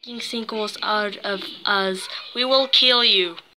sinkholes out of us, we will kill you.